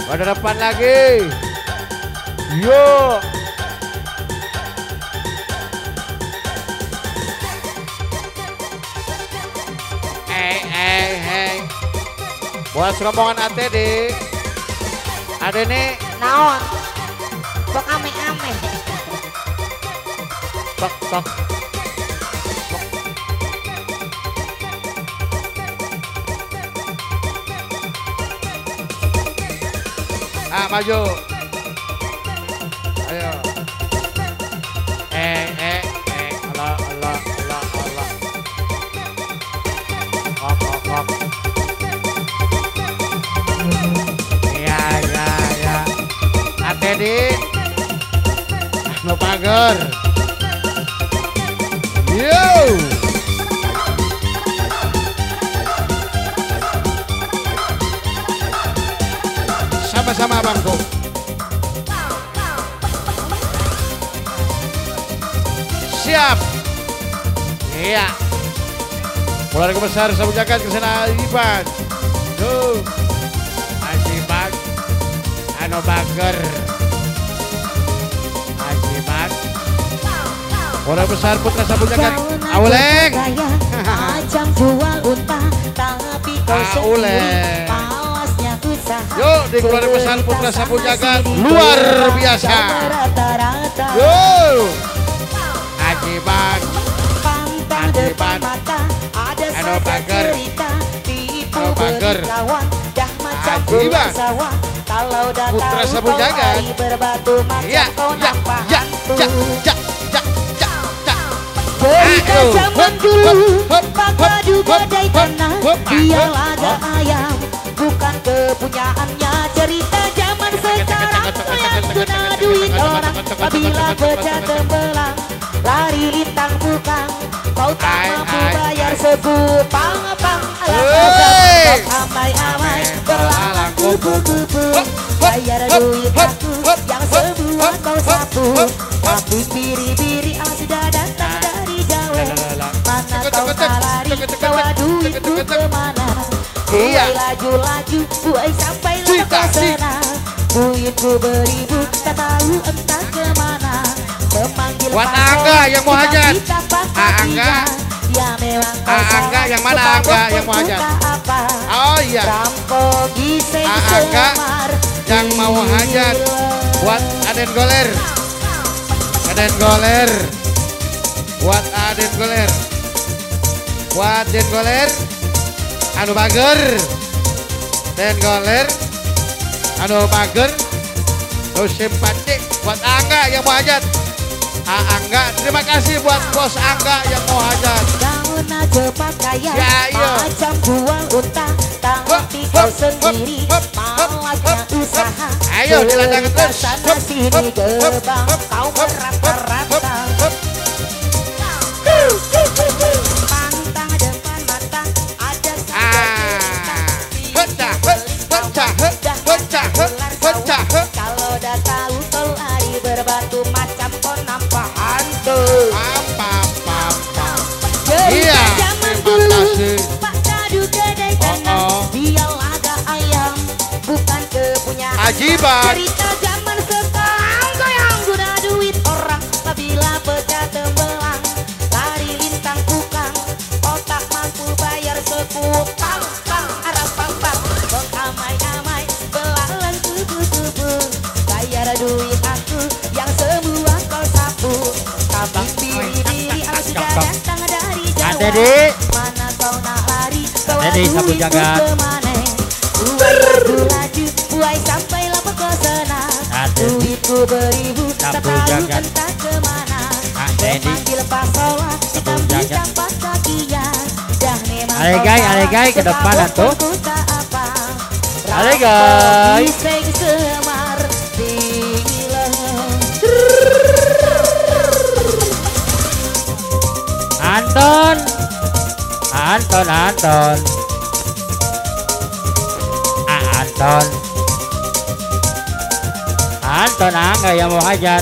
Pada depan lagi. Yuk. Hey. Buat rombongan ATD. Ada nih. Naon. Bok ame-ame. Tok. Maju. Ayo. Allah. Kok. Ya. ATD. No pagar. Yo. Sama-sama abangku. Siap. Iya. Keluarga besar Sabu Jagat ke sana Iban. Tuh. Ajiban. Ano Bager. Ajiban. Keluarga besar Putra Sabu Jagat. Auleng. Macam jual unta tapi kau sendiri. Yuk di keluarga besar Putra Sabu Jagat luar biasa. Yuk. Ajiban. Ano Bager. Bager. Ajiban. Putra Sabu Jagat. Ya. Berita zaman dulu pagadu badai tanah. Dia laga ayam bukan kepunyaannya. Cerita zaman sekarang yang guna duit orang. Apabila pecah tembelang lari lintang bukan. Kau tak mampu bayar sekupang pang. Alat amai-amai berlalang kupu-kupu. Bayar duit aku yang sebuah kau sapu. Tapi biri-biri sudah datang dari jauh. Mana kau lari bawa duitku kemana? Buai laju-laju, buai sampai ke sana. Duitku beribu, tak tahu entah kemana. Memanggil Angga yang mau hajat. Angga. Ya memang Angga yang mana Angga yang mau hajat? Oh iya. Angga yang mau hajat. Buat Aden Goler. Buat Aden Goler. Anu Bager. Den Goler. Anu Bager. Terus simpatik buat Angga yang mau hajat. Angga, terima kasih buat bos Angga yang mau hajat. Daun aja pakaian iya. Macam buang unta. Tapi kau sendiri malasnya usaha. Ayo dilandangkan terus. Sana sini gerbang kau merata-rata. Pantang depan mata ada pecah. Kalau dah tahu kau lari berbatu macam kau nampak hantu. Iya, terima kasih. Pak Dadu kedai tanah. Dia laga ayam bukan kepunyaan. Ajiban. Cerita zaman sekarang kau yang guna duit orang. Apabila pecah tembelang lari lintang tukang. Otak mampu bayar sekupang pang arah pang. Amai-amai belalang kubu-kubu. Bayar duit aku yang semua kau sapu. Tabang biri-biri sudah datang dari jauh. Mana kau nak lari bawa Sabu duitku Jagat. kemana? Buai laju-laju, buai sampai lama ke sana. Duitku beribu, tak Sabu tahu Jagat. entah kemana. Memanggil pasola, hitam-hitam pas kakinya. Dah memang Alegai ke depan atuh. Alegai. Alegai. Semar dingin. Anton. Anton Angga yang mau hajat.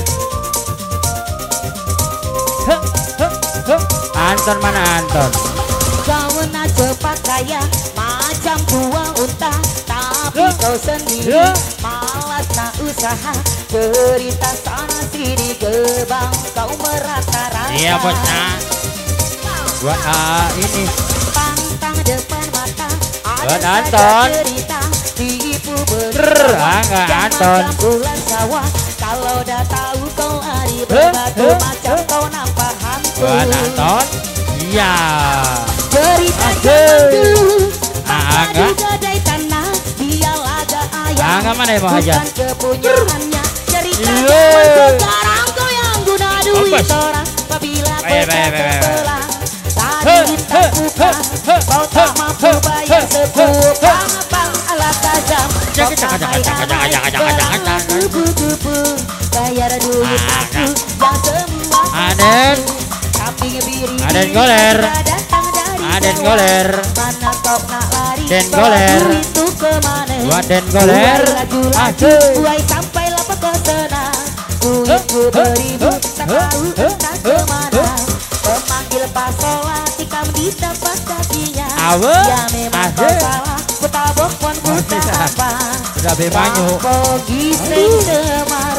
Anton mana Anton? Kau nak pakaian macam buah unta. Tapi kau sendiri malas nak usaha, cerita sana sini gebang kau merata-rata. Iya bosnya. Buat ini. Pantang depan mata Buat ada Anton. saja cerita tipu Enggak Anton. bulan sawah. Kalau dah tahu kau lari berbatu macam kau nampak hantu. Buat Anton. Iya. Cerita Aduh. zaman dulu Angga. juga dari tanah dia laga ayam. Angga mana yang mau hajar? Bukan kepunyaannya. Cerita Iya. zaman sekarang kau yang guna duit Mampus. orang. Apabila Baik, peta baik, baik, baik. terbelah tadi ditakukan kau tak mampu bayar sepuluh bang ala kazam. Jangan, jangan. Kupu-kupu bayar duit aku yang semua Aden. kambing biri Aden goler. datang dari Aden Jawa. goler. Mana kau nak lari Den bawa goler. duit tu kemana? Buat Den goler. Buai laju-laju buai sampai lapar kau senang. Duitku beribu tak tahu entah kemana. Pemanggil pasola tikam didapat kakinya. Awe. Ya memang kau salah ku tabok pun ku tak apa. Sudah bebanyu. Pogi sing semar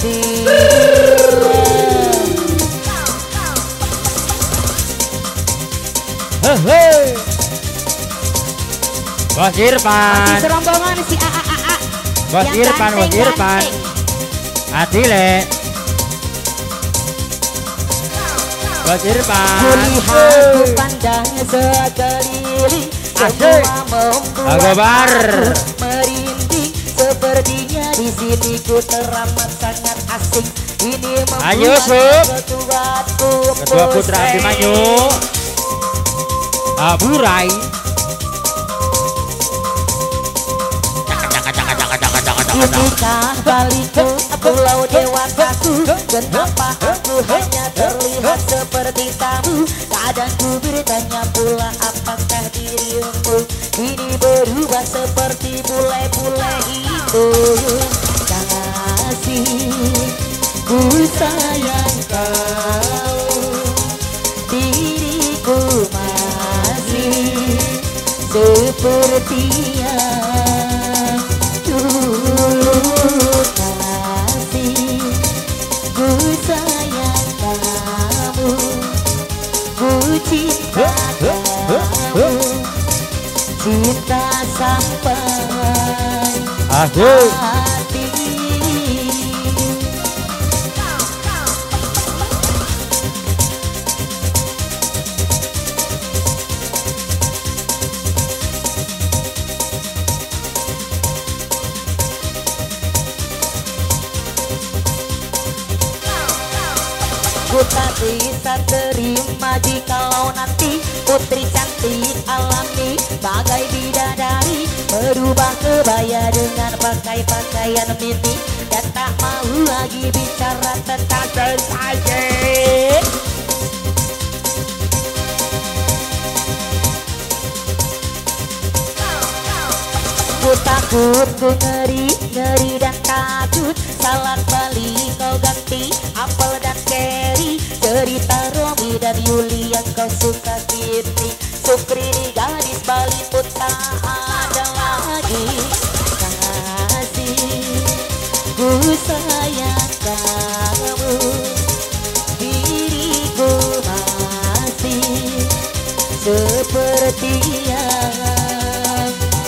Hei. Bos Irfan. Masih serombongan si A. Bos Yang Irfan, Bos ganteng-ganteng. Irfan. Adile. Bos Irfan. Kulihat ku pandang sekeliling. Asik. Semua membuat Agobar. aku merinding. Sepertinya di sini ku teramat sangat asing. Ini Ayo, membuat Sob. ketuaku Ketua Putra pusing. Abimanyu. Burai. Inikah balikku pulau dewasaku. Kenapa aku hanya terlihat seperti tamu? Kadang ku bertanya pula apakah dirimu ini berubah seperti bule-bule itu. Kasih ku sayang kau, diriku masih seperti yang dulu. Kasih ku sayang kamu, ku cinta kamu, cinta sampai Asik. hati. Ku tak bisa terima jikalau nanti putri cantik alami bagai bidadari berubah kebaya dengan pakai pakaian mini dan tak mau lagi bicara tentang sesajen. Ku takut, ku ngeri, ngeri dan takut. Salah balik kau ganti apel dan keri. Cerita Romi dan Yuli yang kau suka kini. Sukrini gadis Bali pun tak ada lagi. Kasih ku sayang kamu, diriku masih seperti yang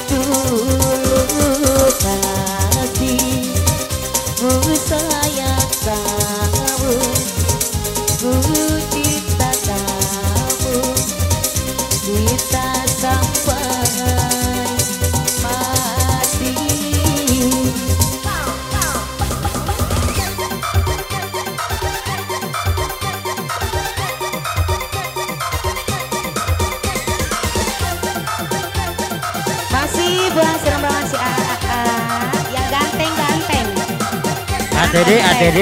dulu. Kasih ku sayang kamu, ku cinta kamu, kita sampai mati. Masih buang serembangan si A yang ganteng-ganteng. ATD, ATD.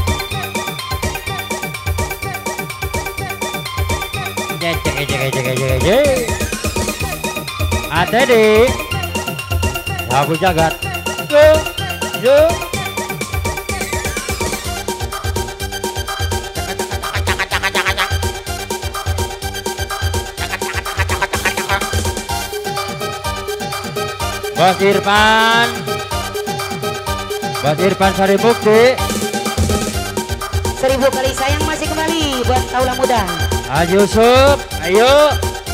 ATD. Abu Jagat. Yo. Bos Irfan. Bos Irfan Sari Bukti. 1000 kali sayang masih kembali buat kaula muda. Haji Yusuf, ayo.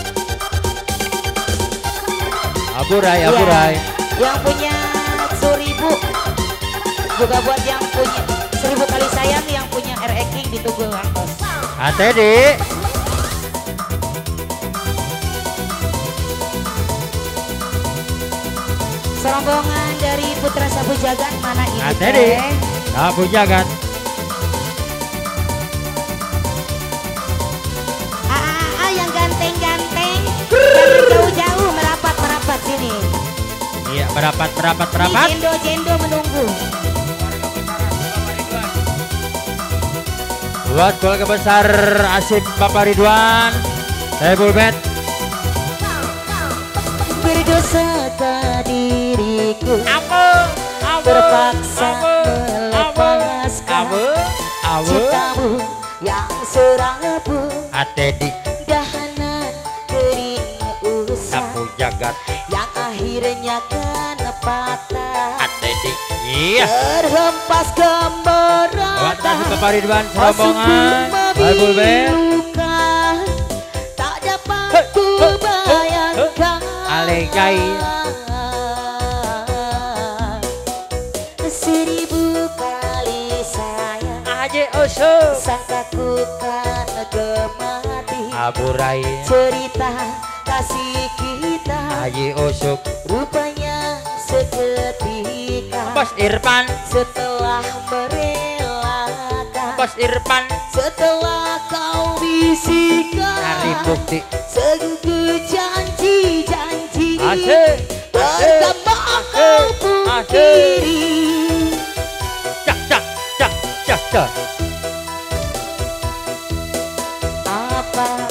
Aburai, Iya, aburai. yang punya 1000 juga buat yang punya 1000 kali sayang, yang punya RX King ditunggu Kang Bos. ATD. Serombongan dari Putra Sabu Jagat mana ini? ATD. teh? Sabu Jagat. Yang ganteng-ganteng, jangan jauh-jauh, merapat sini. Iya, merapat. Di Jendo menunggu. Buat keluarga besar Asif Bapak Ridwan. Saya Bulbet. Berdosa diriku, terpaksa melepaskan cintamu yang serabu. ATD. Dahanan kering usah Sabu Jagat. yang akhirnya kan patah. ATD. Iya. Terhempas Buat kemeratan Asif Bapak Ridwan serombongan. Saya Bulbet. tak dapat ku bayangkan. Alegai. 1000 kali sayang, Haji Yusuf. sangkaku kan gemati. Aburai. Cerita kasih kita Haji Yusuf. rupanya seketika Bos Irfan. setelah merelakan, Bos Irfan. setelah kau bisikan Sari Bukti. segede janji-janji Asik. betapa kau pungkiri. Cak. Apakah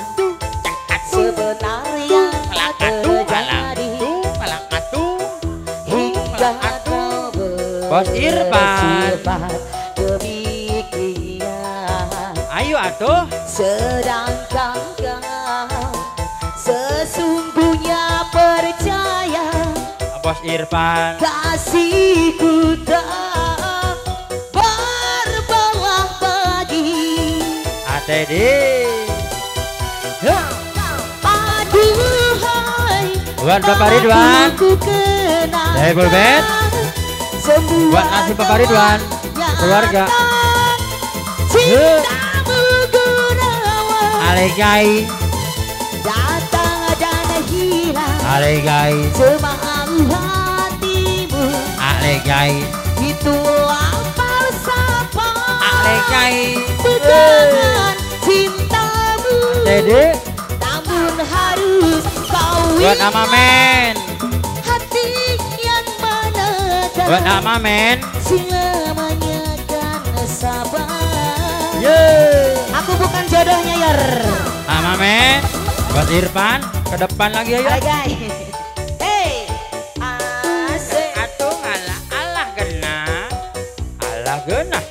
sebenarnya terjadi hingga kau Bos Irfan. bersifat demikian, Ayo atuh. sedangkan kau sesungguhnya percaya Bos Irfan. kasihku tak berbelah bagi. ATD. Aduhai, Buat Bapak Ridwan. aku kenal Saya Bulbet. semua Buat Asif Bapak Ridwan. yang Keluarga. cintamu gunawan Alegai. datang dan hilang Alegai. semau hatimu. Alegai. Itulah falsafah Alegai. pegangan cintamu, ATD. namun harus kau Buat Ama Men. hati yang menekan Buat Ama Men. selamanya kan sabar. Yeay. Aku bukan jodohnya Yer. Ama Men. Buat Irfan. Ke depan lagi ayo. Hai guys. Hey, asik. Atuh alah genah. Alah genah.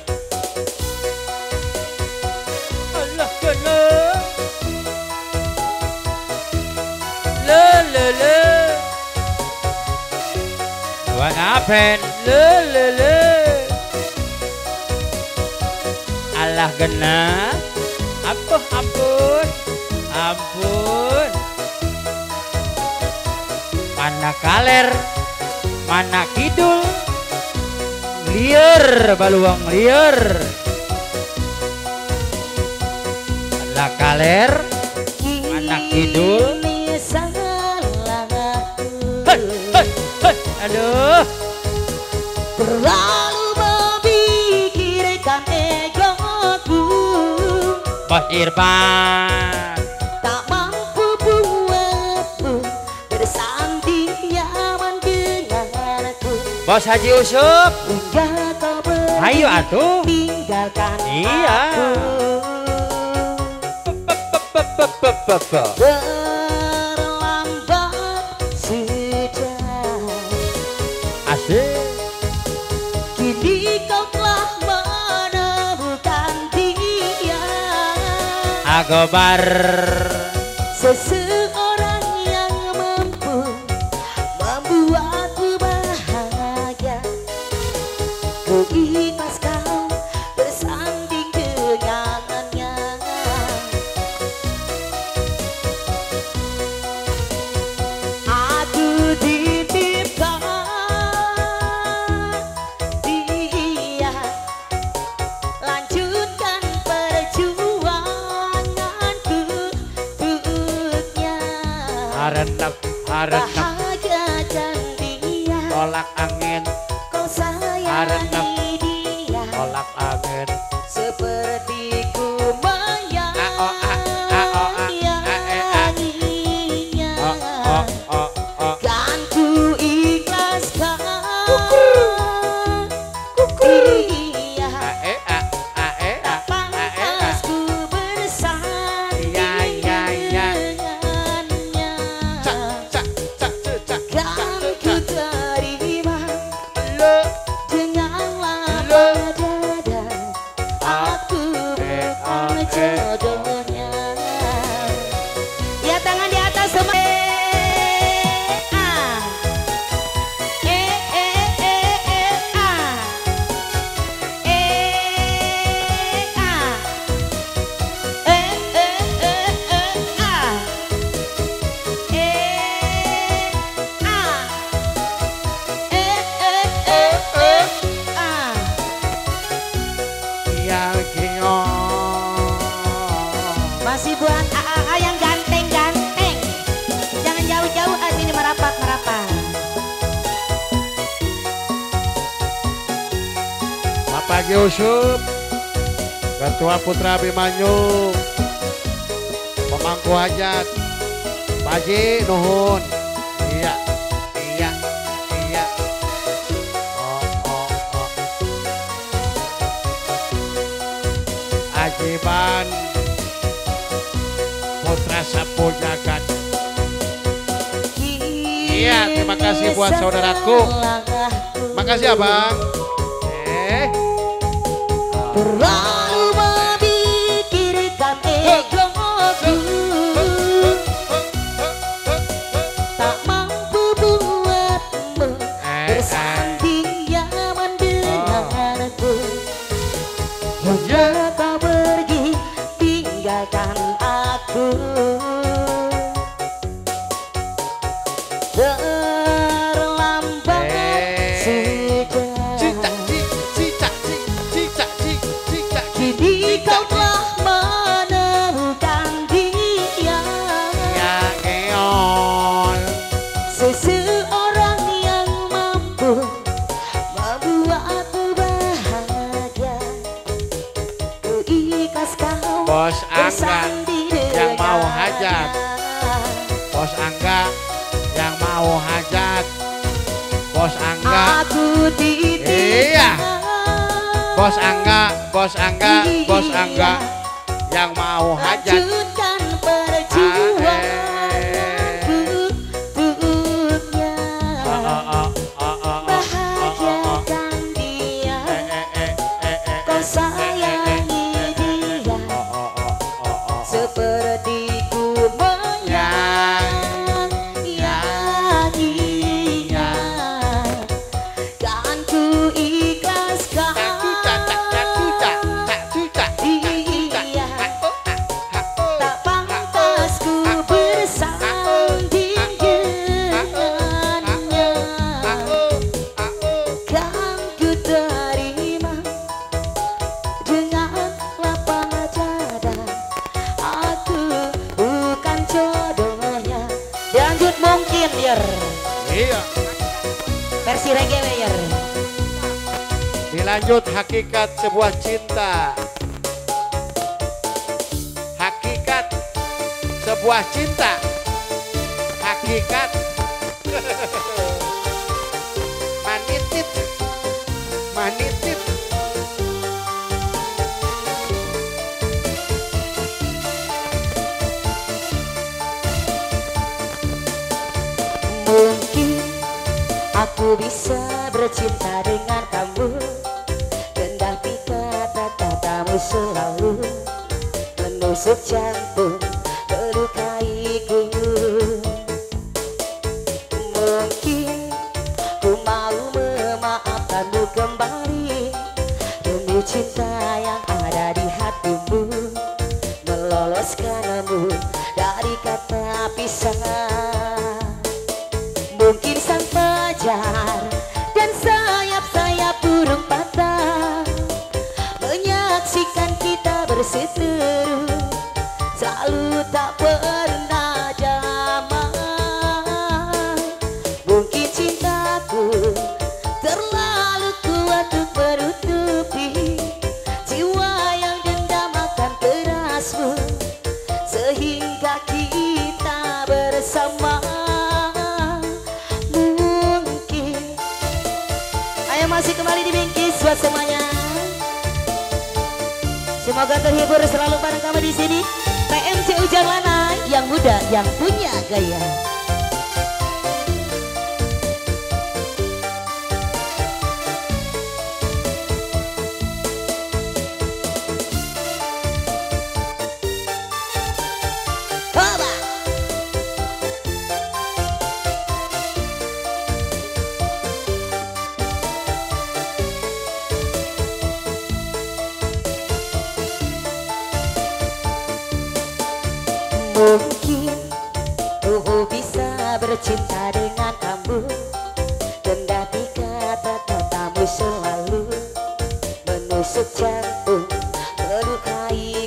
Alah genah. Le. Buat Apen. Le. Alah genah. Ampun. Mana kaler, mana kidul, liar baluang liar. Mana kaler, mana kidul. Ini salahku. Hei. Aduh. Terlalu memikirkan egoku, Bos Irfan. tak mampu buatmu bersanding nyaman denganku. Bos Haji Yusuf. Hingga kau pergi Ayo atuh. tinggalkan Iya. aku. Terlambat. Terlambat sudah, Asik. kini kau telah menemukan dia, Agobar. seseorang yang mampu membuat ku ikhlas kau bersanding dengannya. Aku dititipkan dia, lanjutkan perjuanganku untuknya. Harenep, harenep, Bahagia dan dia, tolak angin, kau sayangi dia, tolak angin. seperti ku menyayanginya. Kan ku ikhlaskan dia, tak pantas ku bersanding dengannya. Kan ku terima dengan lapang dada, aku bukan jodohnya. Ya tangan di atas semua. Masih buat AA yang ganteng-ganteng. Jangan jauh-jauh, sini merapat-merapat. Bapak Yusuf, Ketua Putra Abimanyu, pemangku hajat, Pak Haji nuhun. Iya, iya, iya. Ajiban Putra Sapu Jagat. Iya, terima kasih buat saudaraku. Makasih abang. Terlalu memikirkan egoku, tak mampu buatmu bersanding nyaman denganku. Hingga kau pergi tinggalkan aku. Terlambat sudah, kini kau telah menemukan dia, seseorang yang mampu membuatku bahagia. Ku ikhlas kau Bos Angga bersanding yang mau dengannya. hajat. Bos Angga yang mau hajat. Bos Angga. Aku dititipkan. Iya. Bos Angga, Bos Angga, Bos Angga yang mau hajat. Lanjutkan perjuanganku untuknya. Bahagiakan dia, kau sayangi dia, seperti ku menyayanginya. Kan ku ikhlaskan dia, tak pantas ku bersanding dengannya. Kan ku terima dengan lapang dada, aku bukan jodohnya. Lanjut mungkin Yer, Iya. versi reggae Yer. Dilanjut hakikat sebuah cinta. Hakikat sebuah cinta. Hakikat. Manitit. Manitit. Mungkin aku bisa bercinta dengan kamu, kendati kata-katamu selalu menusuk jantung, melukaiku. Mungkin ku mau memaafkanmu kembali, cinta yang ada di hatimu, meloloskanmu dari kata pisah. Mungkin sang fajar dan sayap-sayap burung patah menyaksikan kita berseteru, selalu tak pernah damai. Mungkin cintaku terlalu kuat untuk menutupi jiwa yang dendam akan kerasmu, sehingga kita bersama. Mungkin ayo masih kembali di Bingkis buat semuanya. Semoga terhibur selalu bareng kami di sini. PMC Ujang Lana, yang muda yang punya gaya. Mungkin aku bisa bercinta dengan kamu, kendati kata-katamu selalu menusuk jantung, melukai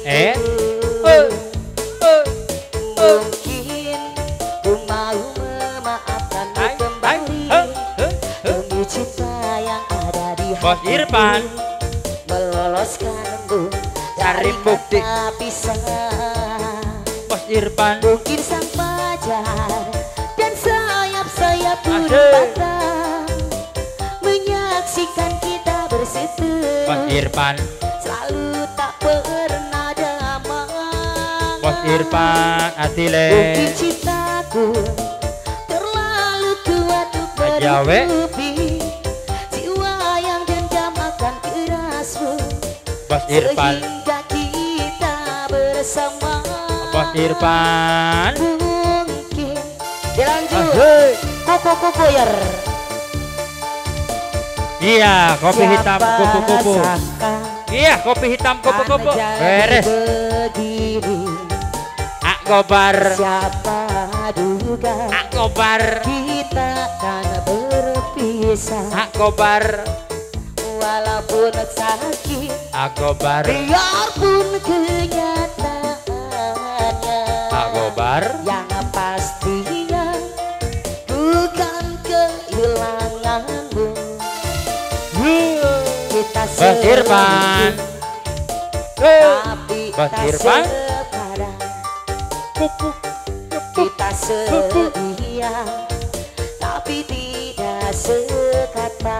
Mungkin ku mau memaafkanmu kembali demi cinta yang ada di Bos Irfan, meloloskanmu cari dari bukti. kata pisah. Irfan, mungkin sang fajar dan sayap-sayap burung patah menyaksikan kita berseteru. Bos Irfan, selalu tak pernah damai. Bos Irfan, Atile. Mungkin cintaku terlalu kuat untuk menutupi jiwa yang dendam akan kerasmu, Bos Irfan, sehingga kita bersama. Bos Irfan, mungkin dilanjut kupu-kupu yer. Iya, kopi hitam kupu-kupu. Iya, kopi hitam kupu-kupu. Beres. Ak Gobar, Siapa duga Ak Gobar, kita akan berpisah, Ak Gobar, walaupun sakit, Ak Gobar, biarpun kenyataannya. Ak Gobar, yang pastinya bukan kehilanganmu. Kita Bos Irfan, tapi Bos tak Irfan, sepadan. Kita setia tapi tidak sekata.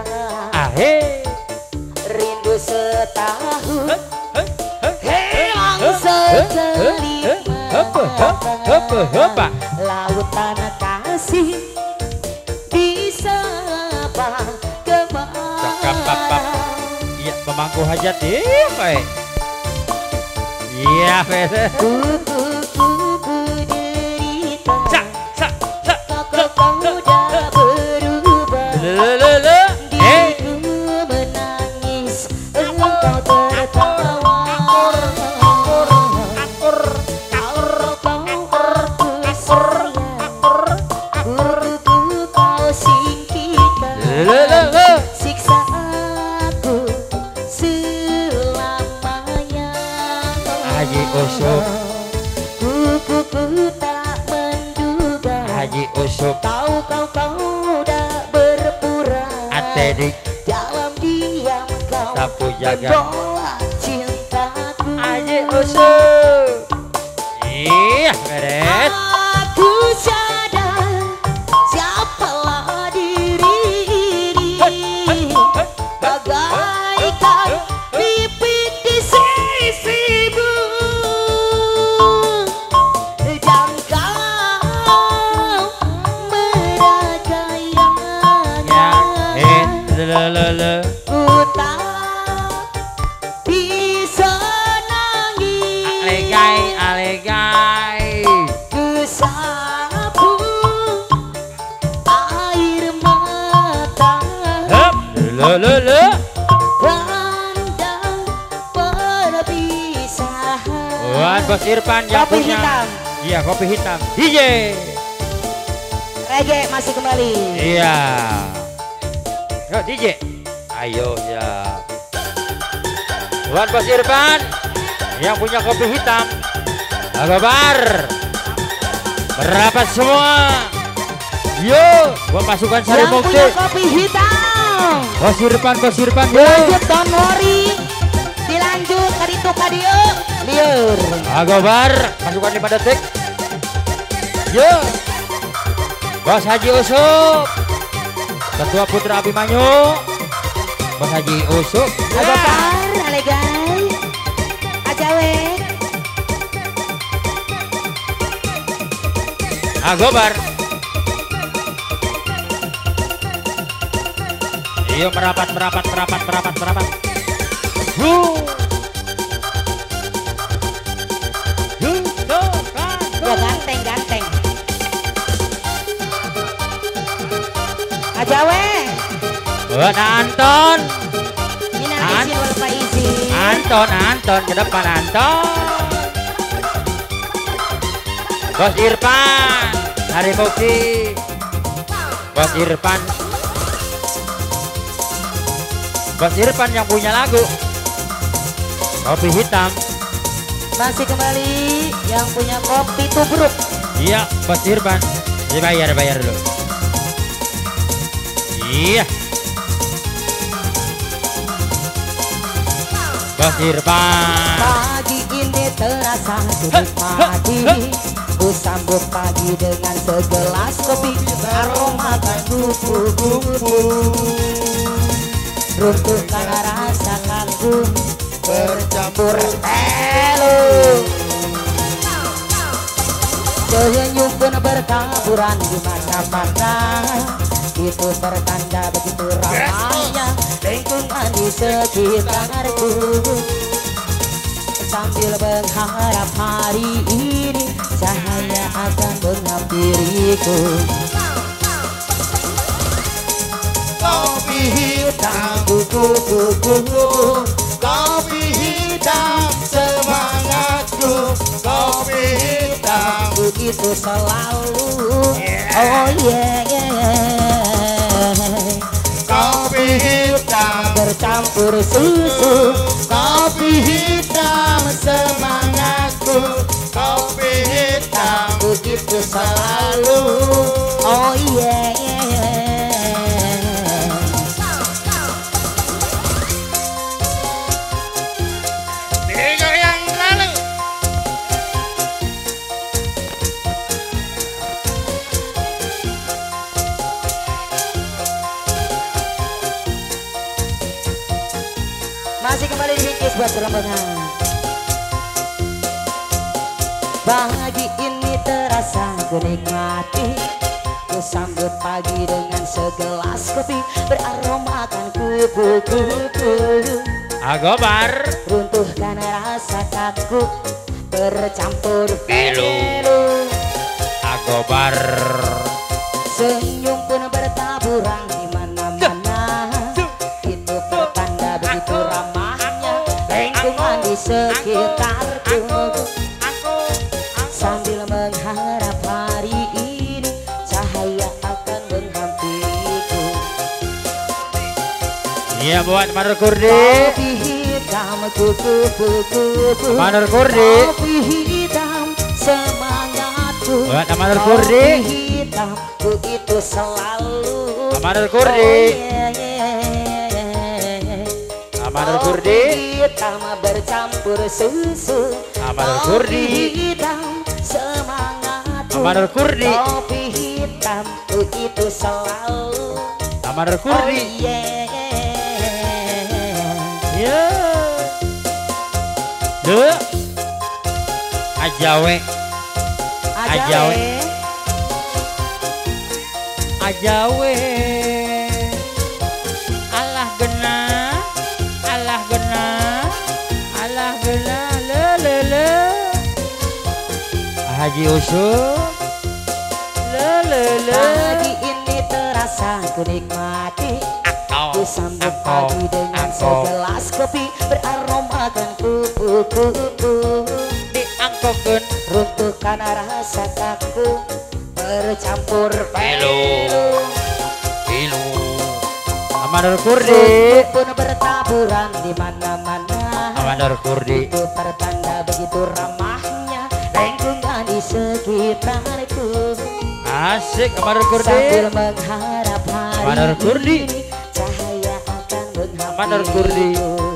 Rindu setahun hilang sekelip mata. Lautan kasih bisa apa kemana. Iya, pemangku hajat iya, baik. Iya, beres. Kupu-kupu derita, kau dah berubah. Diriku menangis, engkau tertawa. Kalau kau aku sayang, kupu-kupu kau singkirkan. Siksa aku selamanya. Haji Usuk, Kupu-kupu tak menduga, Haji Usuk, kau dah berpura. Atedik, Dalam diam kau sapu jaga. menolak cintaku. Haji Usuk. Iya, beres. Aku sadar siapalah diri ini, bagaikan bibit di sisimu, dan kau meragainya. Ku tak bisa nangis, Alegai. ku sapu air mata. Hup, Pandang Buat Bos Irfan yang Kopi punya. hitam. Iya, kopi hitam. DJ. Rege masih kembali. Iya. Yuk DJ. Ayo ya. Buat Bos Irfan yang punya kopi hitam. Kabar. Berapa semua? Yo, buat pasukan Sari Yang Mukti. punya kopi hitam. Bos Irfan yo. Lanjut Don Mori. Dilanjut kaditu kadio. Liur. Kabar, pasukan 5 detik. Yo. Bos Haji Usuk. Ketua Putra Abimanyu. Bos Haji Usuk. Kabar, alegai. Ajawe. Gobar. Iyo merapat. Ya ganteng. Ajawe. Anton. Minal izin wal faizin. Anton ke depan Anton. Bos Irfan Sari Mukti. Bos Irfan yang punya lagu kopi hitam. Masih kembali yang punya kopi tubruk. Iya, Bos Irfan. Dibayar dulu. Iya. Bos Irfan. Pagi ini terasa nikmati. Ku sambut pagi dengan segelas kopi aromakan kupu-kupu. Runtuhkan rasa kagum bercampur telu. Senyum pun bertaburan di mata-mata. Itu pertanda begitu ramainya lingkungan di sekitarku. Sambil berharap hari ini cahaya akan menghampiriku. Kopi hitam kuku-kuku, kopi hitam semangatku, kopi hitam begitu selalu. Oh kopi hitam bercampur susu, kopi hitam semangatku, kopi hitam begitu selalu. Oh Minggu yang lalu. Masih kembali di Bingkis buat rombongan. Pagi ini terasa ku nikmati. Ku sambut pagi dengan segelas kopi beraromakan kupu-kupu. Gobar. Runtuhkan rasa takut bercampur Pilu. Gobar. Senyum pun bertaburan di mana-mana. Itu pertanda begitu ramahnya lingkungan di sekitarku. Sambil mengharap hari ini cahaya akan menghampiriku. Iya buat Manur Kurdi. Kopi hitam kupu-kupu, Manur Kurdi. kopi hitam semangatku. Buat Manur Kurdi. Kopi hitam begitu selalu. Manur Kurdi. Manur Kurdi. Kopi hitam bercampur susu. Manur Kurdi. Kopi hitam semangatku. Manur Kurdi. Kopi hitam begitu selalu. Manur Kurdi. Ya. Duh. Ajawe. Ajawe. Alah genah. Le. Haji Usuk. Le. Pagi ini terasa ku nikmati. Ku sambut pagi dengan segelas kopi beraromakan kupu-kupu. angkokeun runtuh karena rasa kaku bercampur Pilu. pilu. Amanur Kurdi Pun bertaburan di mana-mana. Amanur Kurdi Itu pertanda begitu ramahnya lingkungan di sekitarku. asik Amanur Kurdi Sambil mengharap hari Amanur Kurdi ini cahaya akan Amanur Kurdi menghampiriku.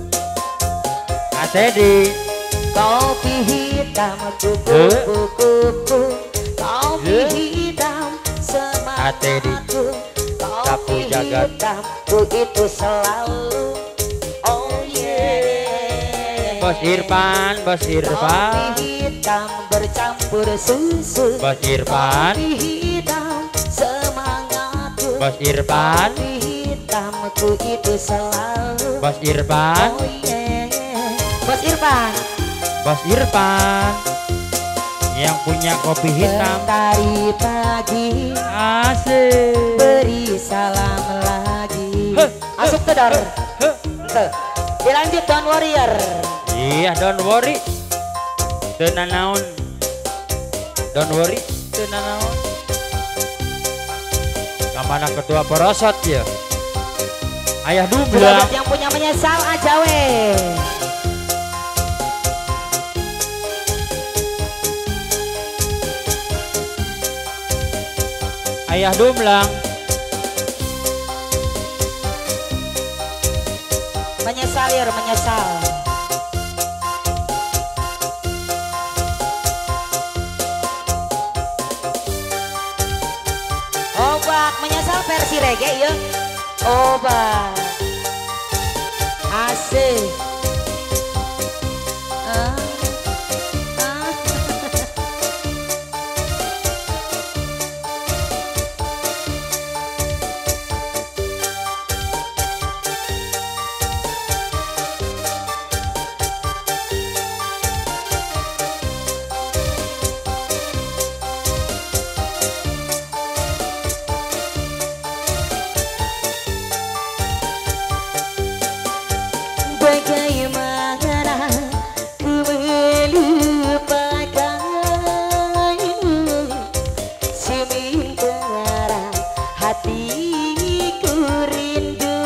Atedi Kopi hitam kupu-kupu, kopi hitam semangatku, kopi hitamku itu selalu. Oh yeah. Bos Irfan Kopi hitam bercampur susu, Bos Irfan kopi hitam semangatku, Bos Irfan kopi hitamku itu selalu. Bos Irfan Oh yeah. Bos Irfan. Bos Irfan yang punya kopi hitam Tari pagi asik beri salam lagi. Masuk ke dar. Tuh. Dilanjut Don Warrior. iya don't worry tenan naon don't worry tenan naon kamana ketua porosot ya ayah dumblang Budak yang punya menyesal aja weh. ayah dumblang Menyesal ya, menyesal. Obat menyesal versi reggae ya. Obat. Asik. Ah. Ah. Bagaimana ku melupakan sementara hatiku rindu.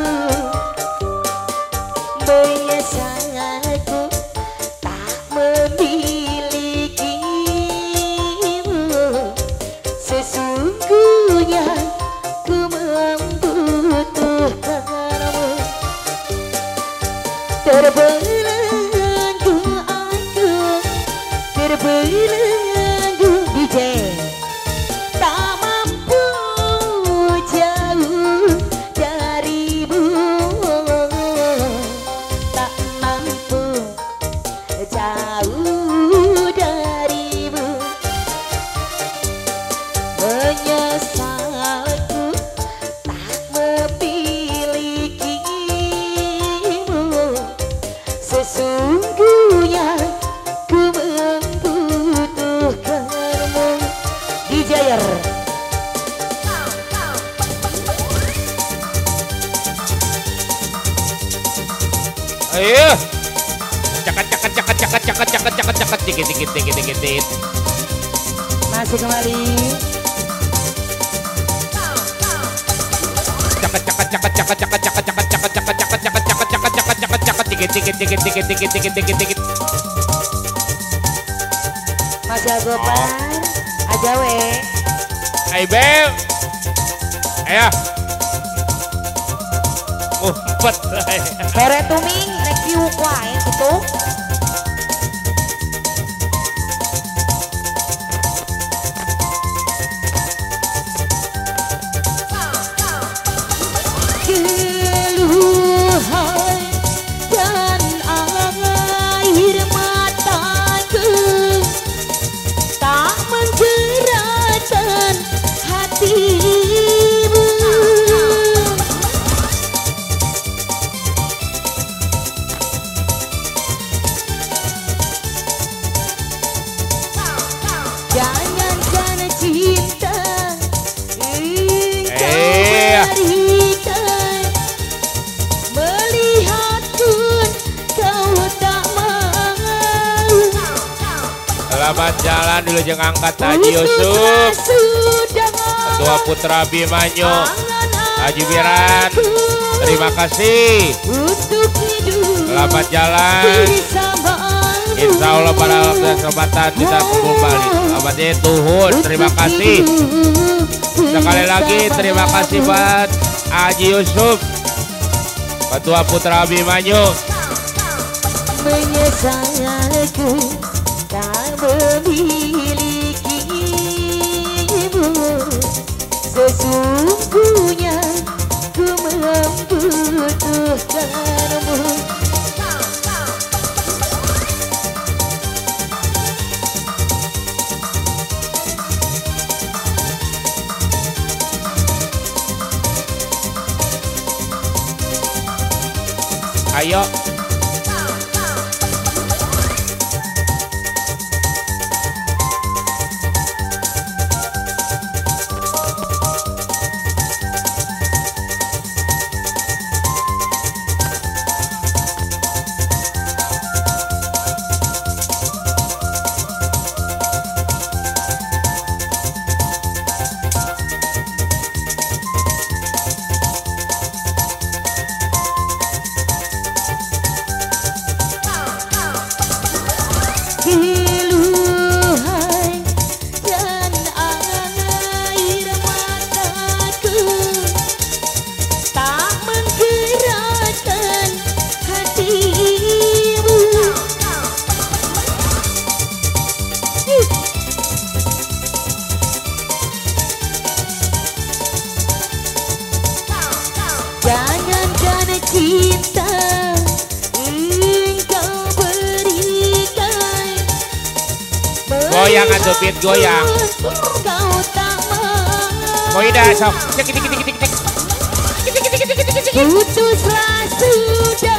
Menyesalku tak memilikimu. Sesungguhnya ku membutuhkanmu. Terbelenggu aku, terbelenggu DJ, tak mampu jauh darimu, tak mampu jauh darimu. Menyesalku tak memilikimu. Sesungguhnya ku membutuhkanmu. Dijayer. ayo cakat dikit Masih kembali. dikit Masih Agopan. Aja weh. ayo bel ayo umpet Mere tuming review kuae gitu. Keluhan dan air mataku tak menggerakkan hatimu. Selamat jalan dulu jeung angkat Haji Yusuf. Ketua Putra Abimanyu Haji Wiran. Terima kasih. Selamat jalan. Insya Allah pada kesempatan kita kumpul balik. Selamat tuhun. Terima kasih. Sekali lagi terima kasih buat Haji Yusuf, Ketua Putra Abimanyu. Menyesalku tak memilikimu, sesungguhnya ku membutuhkanmu. Ayo. Keluhan dan air mataku tak menggerakkan hatimu. Jangankan cinta goyang atuh Pit, goyang. Koida sok. Cek cek cek cek cek. Putuslah sudah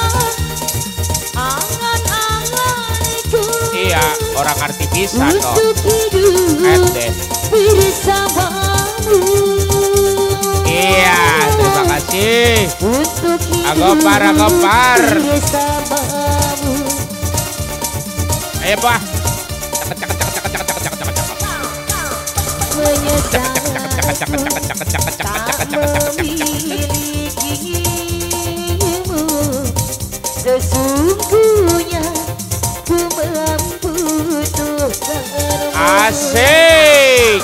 angan-anganku. Iya, orang arti bisa toh. Untuk hidup bersamamu. Iya, terima kasih. Untuk hidup Agopar bersamamu. Ayo Pak. Sesungguhnya ku membutuhkanmu. Asik.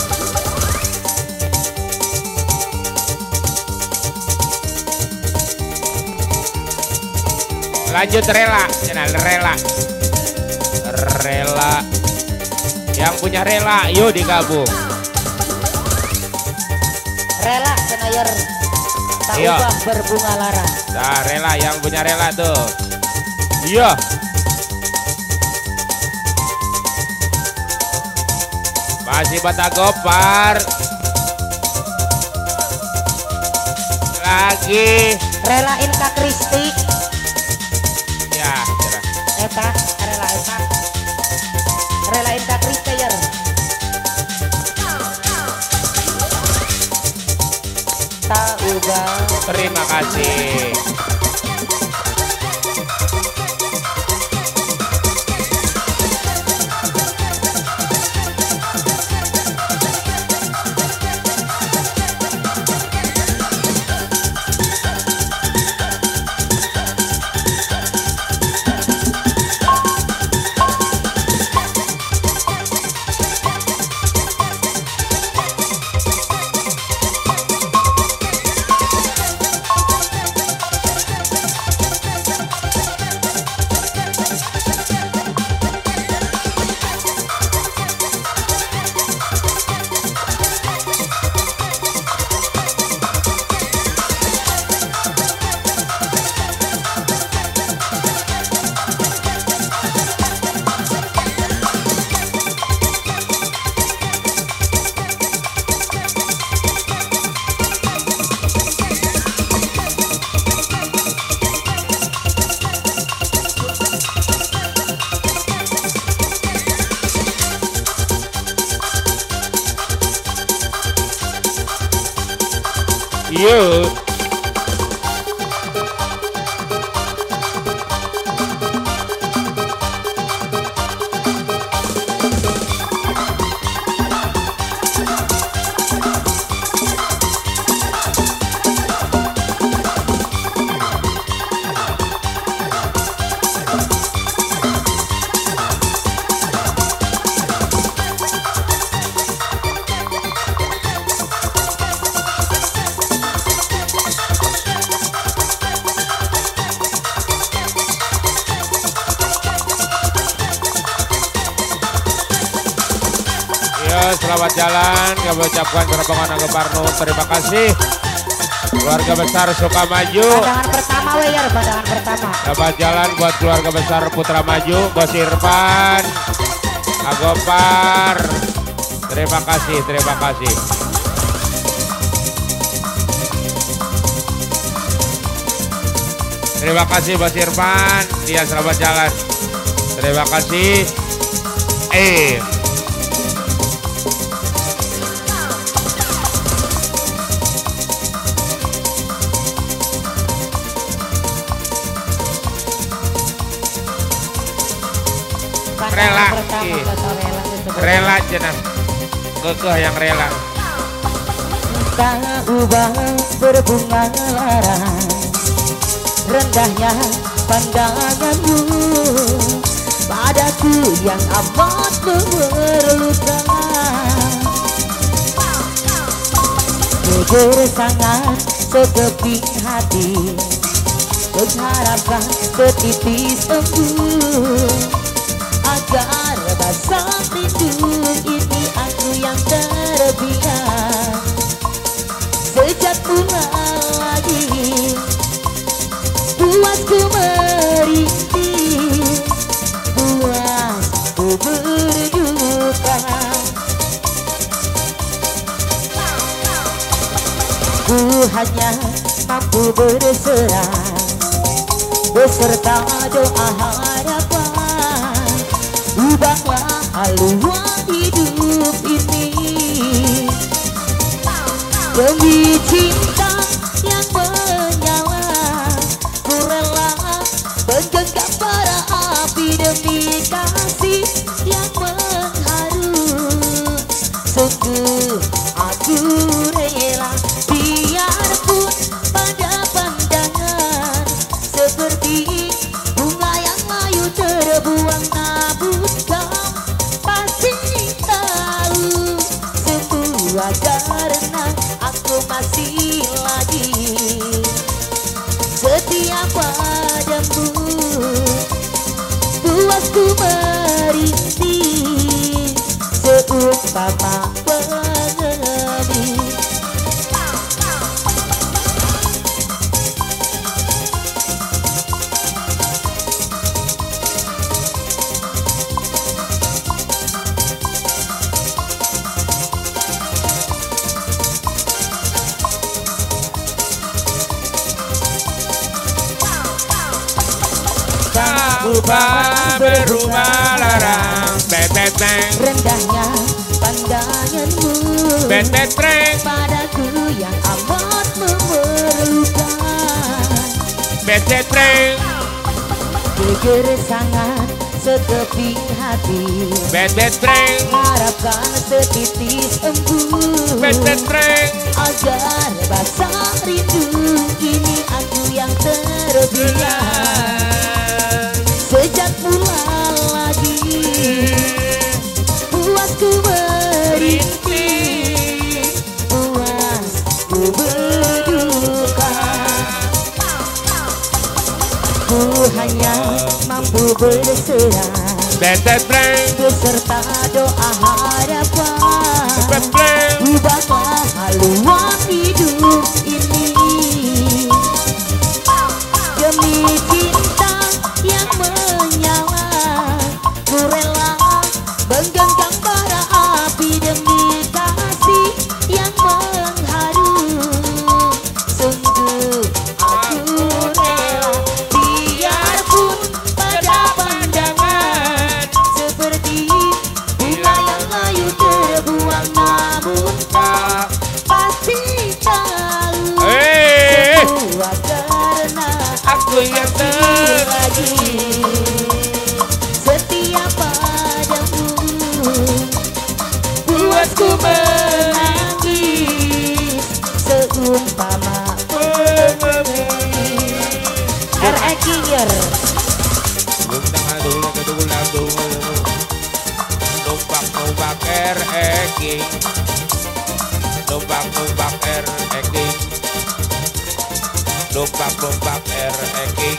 Lanjut rela, rela. Yang punya rela, yuk digabung. Rela Senayer tak Iya. ubah berbunga lara. Nah, rela yang punya rela tuh. Iya. Masih Bata Gopar. Lagi. Relain Kak Kristi. Ya, cerah. Eta, rela Eta. Relain Kak Kristi ya. Tak ubah. Terima kasih. Yuk. selamat jalan. Kami ucapkan Rombongan Angga Parno, terima kasih. Keluarga besar Sukamaju. Pandangan pertama Weyer, pandangan pertama. Selamat jalan buat keluarga besar Putra Maju, Bos Irfan, Agopar. Terima kasih, terima kasih. Terima kasih Bos Irfan, dia selamat jalan. Terima kasih. Rela, rela jenah, kekeh yang rela. Tak ubah berbunga larang, rendahnya pandanganmu padaku yang amat memerlukan. Jujur sangat sekeping hati, mengharapkan setipis embun agar basah rindu ini aku yang terbiar. Sejak mulai lagi buatku merintih, buatku berduka. Ku hanya mampu berserah beserta doa harapan. Ubahlah haluan hidup ini demi cinta yang menyala. Ku rela menggenggam bara api demi kasih yang mengharu. Sungguh aku rela biarpun pada pandangan seperti bunga yang layu terbuang, namun kau pasti tahu semua karena aku masih lagi setia padamu. Buatku merintih seumpama pengemis. Ubah berubah larang, beteteng. Rendahnya pandanganmu Betetreng, padaku yang amat memerlukan. betetreng, Jujur sangat sekeping hati, betetreng, harapkan setitis embun betetreng. agar basah rindu ini aku yang terbiar. Sejak mulai lagi buatku merintih, buatku berduka. Ku hanya mampu berserah Betetreng, beserta doa harapan. betetreng. Ubahlah haluan hidup ini demi cinta yang menyala. Ku rela menggenggam bara api demi kasih yang mengharu. Sungguh aku rela biarpun pada pandangan seperti bunga yang layu terbuang, namun kau pasti tahu semua karena Aku yang lagi setia padamu. Buatku menangis seumpama pengemis. R.E. Kinger. Numpak R.E.King, numpak R.E.King, numpak R.E.King,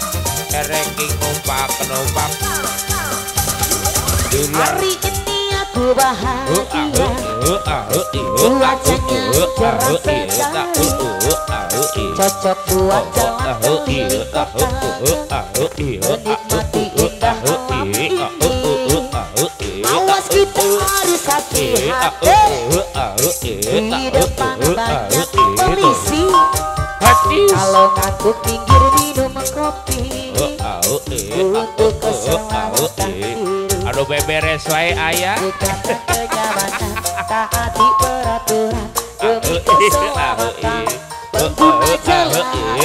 R.E.King numpak. Hari ini aku aku bahagia. Wajahnya cerah sekali, cocok buat jalan keliling kota, menikmati indah alam ini. Awas kita harus hati-hati, di depan banyak polisi. Kalau ngantuk pinggir minum kopi, untuk keselamatan diri. Aduh beberes wae ayah. Ikatkan kenyamanan, taati peraturan demi keselamatan pengguna jalan.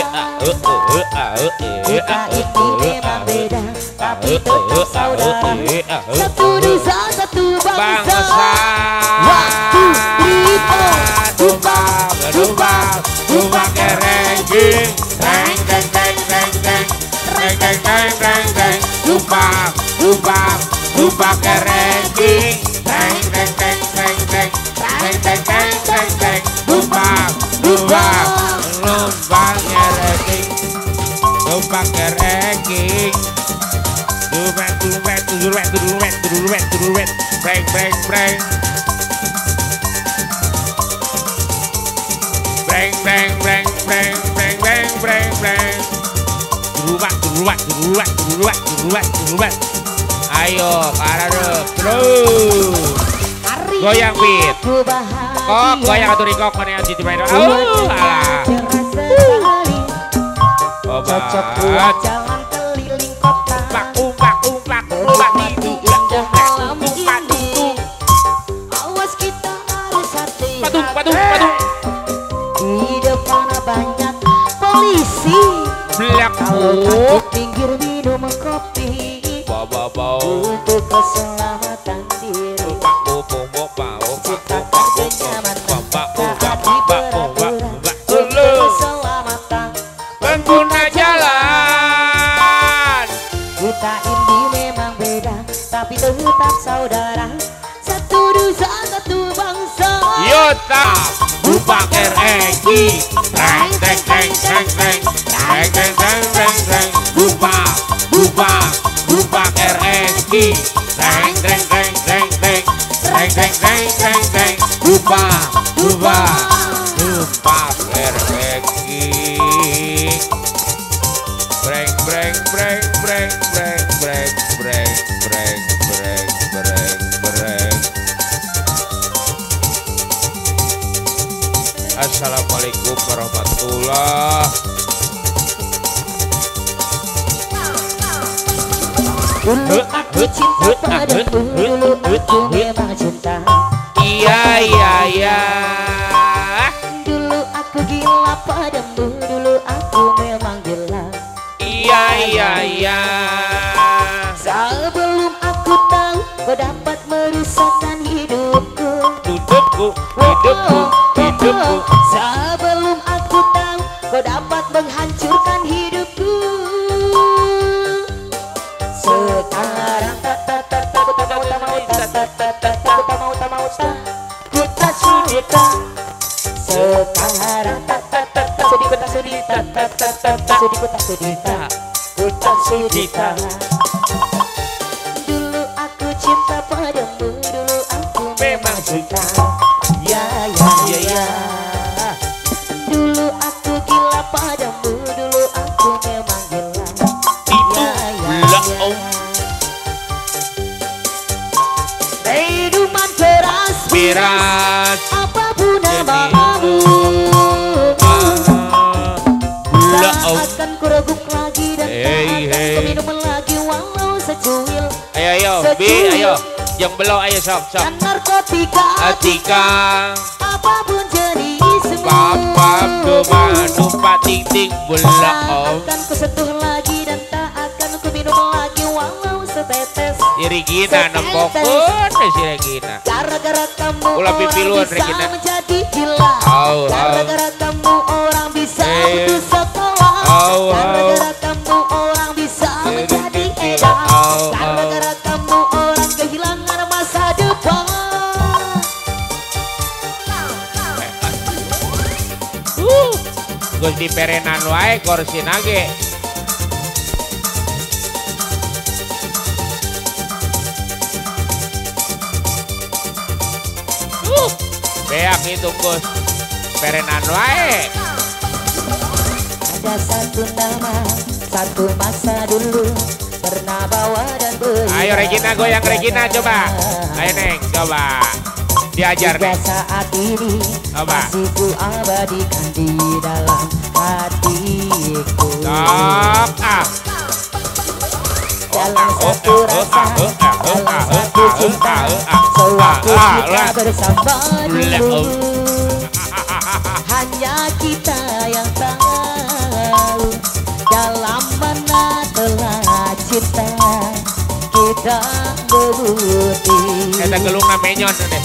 Kita ini memang beda, tapi tetap saudara. Satu nusa, satu bangsa. Waktu kita tumbang kerengking, reng reng reng reng reng, reng reng reng reng reng, tumbang kerengking, reng reng reng reng reng, reng reng reng reng reng, tumbang kerengking, tumbang kerengking, breng breng breng. Breng breng breng breng breng breng breng breng. Durubat. Ayo karadep terus. Goyang beat. Kok goyang atuh rikok mana yang di main. Alah. Cocok buat jalan keliling kota, menikmati indah alam ini. Awas kita harus hati-hati, di depan banyak polisi. Kalau ngantuk pinggir minum kopi, untuk keselamatan diri. Ciptakan kenyamanan, taati peraturan untuk keselamatan pengguna jalan. Kita ini memang beda, tapi tetap saudara. Satu nusa, satu bangsa. Yota tumbang kerengking, reng reng reng reng reng, reng reng reng reng reng, tumbang kerengking, reng reng reng reng reng, reng reng reng reng reng, tumbang kerengking, breng breng breng breng breng breng breng breng breng breng breng. Assalamualaikum warahmatullah. Dulu aku cinta padamu, dulu aku memang cinta. Iya. Dulu aku gila padamu, dulu aku memang gila. Iya. Sebelum aku tahu kau dapat merusakkan hidupku. Hidupku. Sebelum aku tahu kau dapat menghancurkan hidupku. Sekarang ku tak sudita. Sekarang ku tak sudita. Dulu aku cinta padamu, dulu aku memang cinta. Ya. Dulu aku gila padamu, dulu aku memang gila. Ya. Minuman keras, apapun namamu, tak akan kureguk lagi dan tak akan kuminum lagi walau secuil. Ayo, yang belum ayo sok. Dan narkotika, apapun jenismu, numpak ting tak akan kusentuh lagi dan tak akan kuminum lagi walau setetes. Si Regina nembokun si Regina. Gara-gara kamu Ulah orang pipiluan, bisa Regina. menjadi gila. Gara-gara kamu orang bisa putus sekolah. Gara-gara kamu orang bisa menjadi edan. Gara-gara kamu orang kehilangan masa depan. Gus di perenan wae kursi nage. Beak itu Gus. Perenan wae. Ada satu nama, satu masa dulu pernah bawa dan beri. Ayo Regina goyang Regina coba. Ayo Neng coba. Diajar Neng. Saat ini Coba. masih ku abadikan di dalam hatiku. Sok ah. Dalam satu rasa, dalam satu cinta, sewaktu kita bersama dulu. Hanya kita yang tahu dalam mana telah cinta kita berbudi. Kita gelungna menyon deh.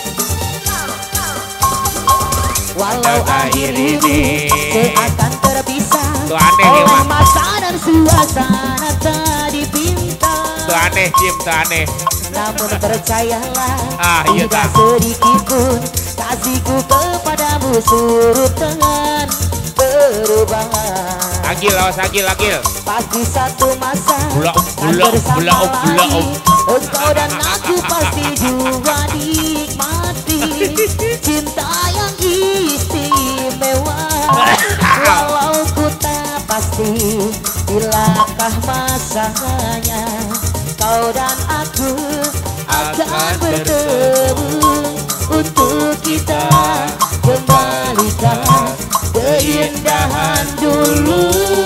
Walau akhir ini seakan terpisah, Tuh aneh nih, oleh Mak. masa dan suasana tak dipinta. Tuh aneh Jim, tuh aneh. Namun percayalah, Ah, iya, tidak tak. sedikit pun kasihku kepadamu surut dengan perubahan. Agil, awas agil, agil. Pasti satu masa Bula, kan bula, bersama bula, bula, lagi. Engkau dan aku pasti juga nikmati cinta yang istimewa. Walau ku tak pasti bilakah masanya kau dan aku akan bertemu untuk kita kembalikan keindahan dulu.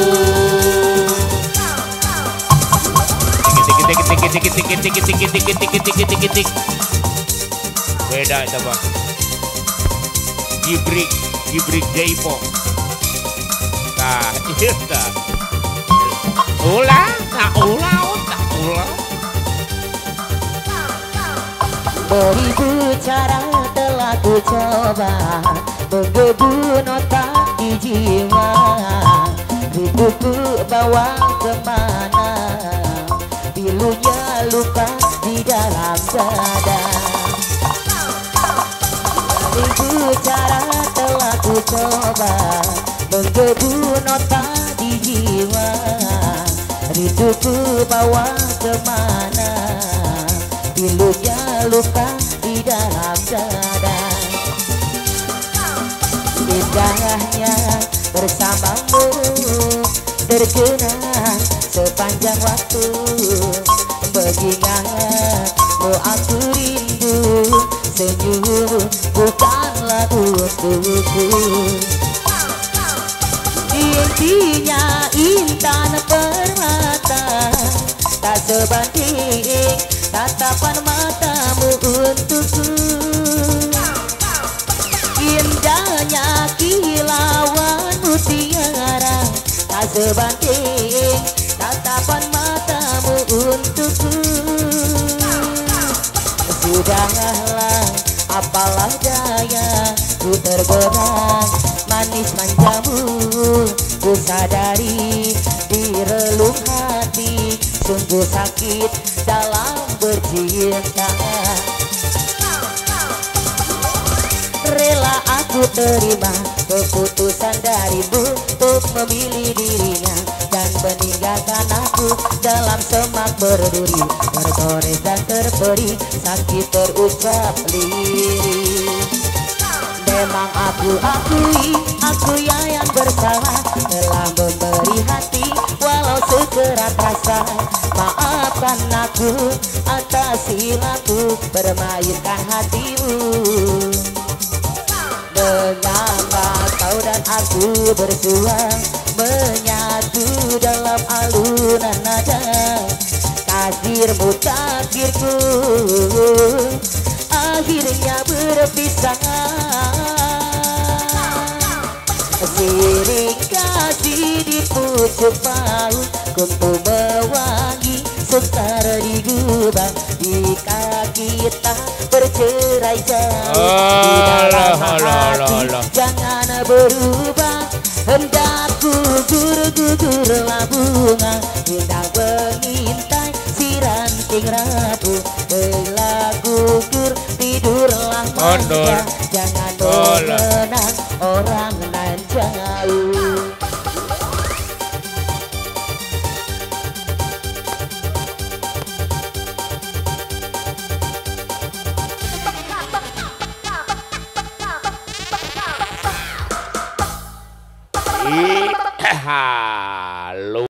Tik. Beda itu bang. Gibrik Jaipo. Nah, itu. Ulang. Beribu cara telah ku coba menggebu nota di jiwa. Rinduku bawa kemana, pilunya luka di dalam dada. Beribu cara telah ku coba menggebu nota di jiwa. Rinduku bawa kemana, pilunya luka di dalam dada. Indahnya bersamamu terkenang sepanjang waktu. Mengingatmu aku rindu, senyum bukanlah untukku. Intinya intan permata tak sebanding tatapan matamu untukku. Indahnya kilauan mutiara tak sebanding tatapan matamu untukku. Sudahlah, apalah daya ku tergerak manis manjamu. Ku sadari di relung hati sungguh sakit dalam bercinta. Rela aku terima keputusan darimu untuk memilih dirinya dan meninggalkan aku dalam semak berduri, tergores dan terperi, sakit terucap lirik. Memang aku akui, aku yang bersalah telah memberi hati walau sekerat rasa. Maafkan aku atas silaku bermainkan hatimu. Mengapa kau dan aku bersua menyatu dalam alunan nada. Takdirmu takdirku akhirnya berpisah. Sirih kasih di pucuk pau untuk mewangi sekar di gubang. Jika kita bercerai jauh di dalam hati jangan berubah. Hendak gugur-gugurlah bunga, hendak mengintai si ranting rapuh. Bila gugur tidurlah manja, jangan mengenang orang nan jauh. Halo.